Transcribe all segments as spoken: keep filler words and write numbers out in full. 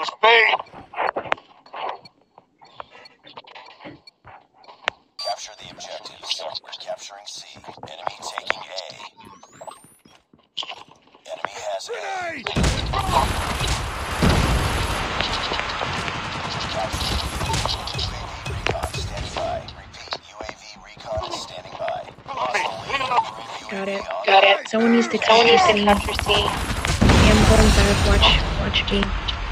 Capture the objectives. We're capturing C. Enemy taking A. Enemy has A. U A V recon standing by. Got it. Got it. Someone needs to capture C. Yeah, I'm going back. Watch. Watch B.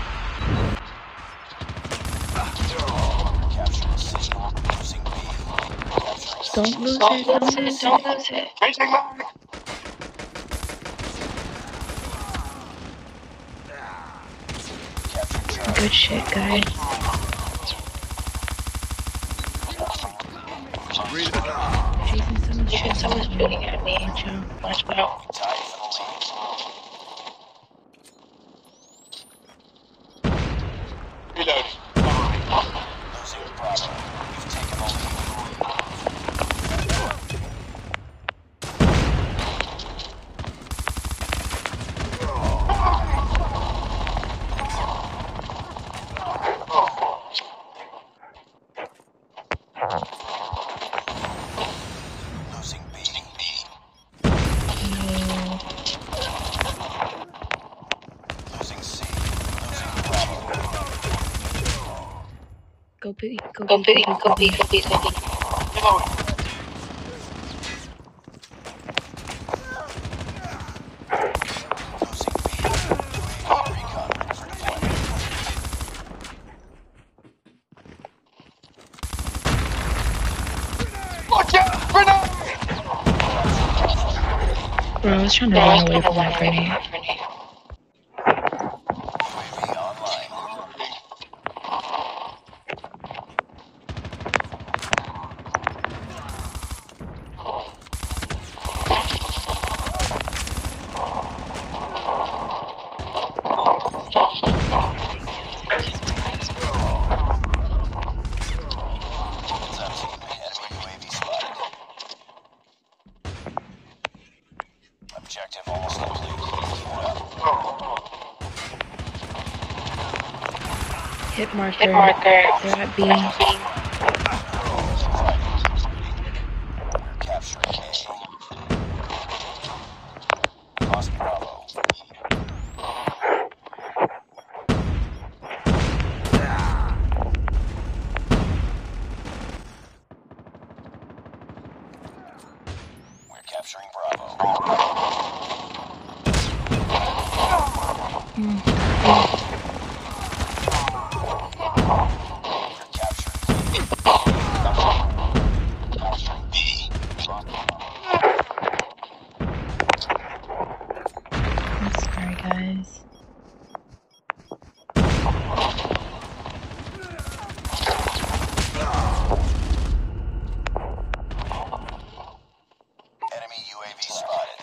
Don't lose it. Don't lose it. Don't lose it. Good shit, guys. Jason, someone's shooting. Someone's shooting at me. Watch out. Watch out. Go B, go Go B, B, go B, go B, go B. Bro, I was trying to run away from that grenade. Objective almost complete. Hit marker. Hit marker. They're at B. We're capturing A. Lost Bravo. We're capturing Bravo. Mm. I'm sorry, guys. Enemy U A V spotted.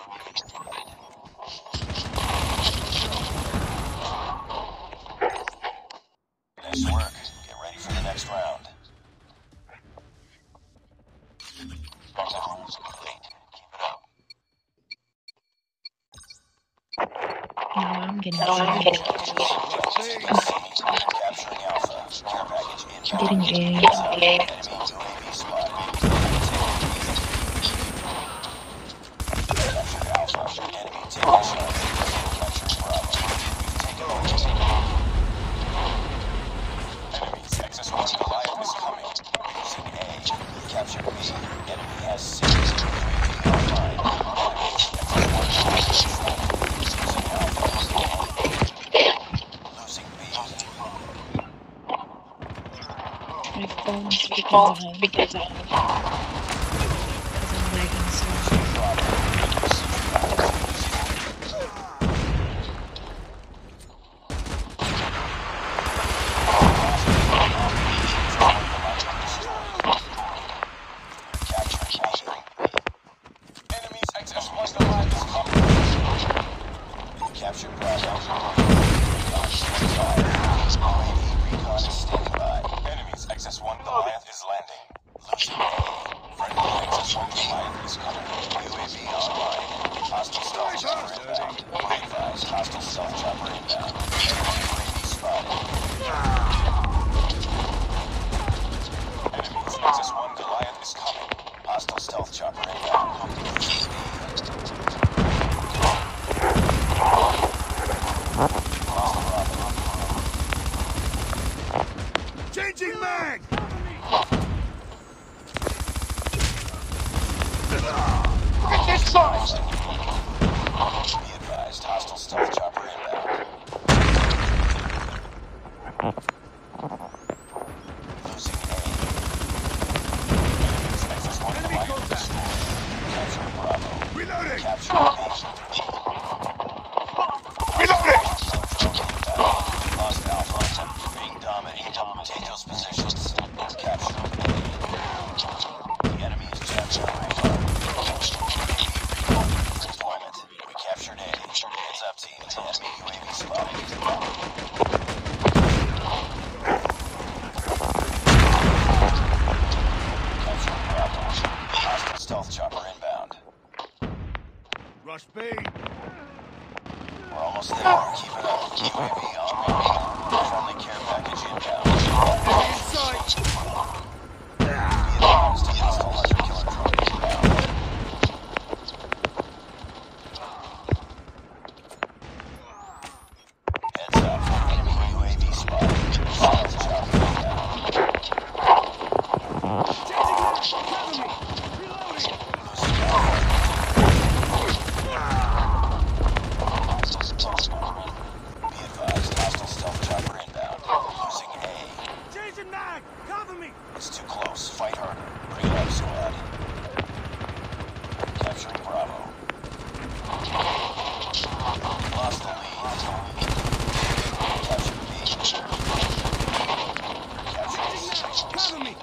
Nice work. Get ready for the next round. No, I'm getting No, I'm getting Capturing Alpha. Care package in. getting A. getting A. Enemy U A V spotted. Captured Alpha. Enemy taking shots. Capturing Bravo. We've taken over. Enemy's Axis one Goliath is coming. Using A. Captured B. Enemy has C. U A V online. Enemy's Axis one using Alpha. Losing B. My phone's speaking Fall behind because because I'm lagging so much. Enemy's Axis one Goliath is coming. Captured Bravo. Recon is standing by. Enemy's Axis one Goliath is landing. Losing A. Changing mag! Get this side! Be advised, hostile stealth chopper inbound. Losing A. Nexus one Enemy contact! capture Bravo. Reloading! Capture B. Reloading! Lost Alpha. Being dominated. Take those positions. Capture A. The enemy is capturing deployment. We captured A. Heads up, team. Enemy U A V spotted. Capture Bravo. Hostile stealth chopper inbound. Rush B! We're almost there. Keep it up. U A V online. Friendly care package inbound. Enemy in sight! Be advised, hostile hunter killer drone inbound. Heads up. Enemy U A V spotted. Stealth chopper inbound. Changing mag! Cover me! Reloading! Losing Alpha. Be advised, hostile stealth chopper inbound. Losing A. Changing mag! Cover me! It's too close. Fight harder. Bring it up, squad. Capturing Bravo. Lost the lead. Capture B. Capture C. Cover me!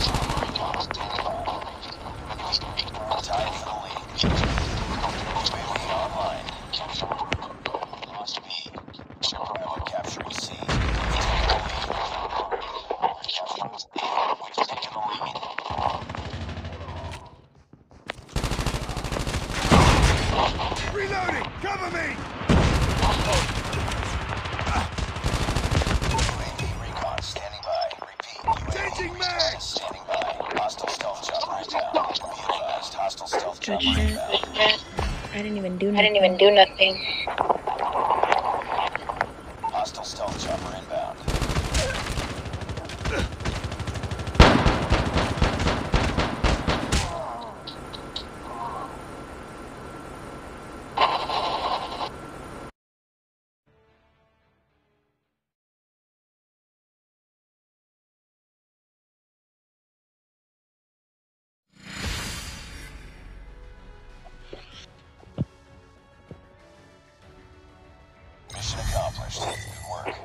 Tied for the lead. U A V online. Lost B. Bravo capturing C. We've taken the lead. Reloading! Cover me! U A V recon standing by. Repeat. U A V Changing recon mag! standing by. Hostile stealth chopper inbound. Be advised, hostile stealth Touch chopper that. inbound. I didn't even do nothing. I didn't even do nothing. Hostile stealth chopper inbound. Mission accomplished. Good work.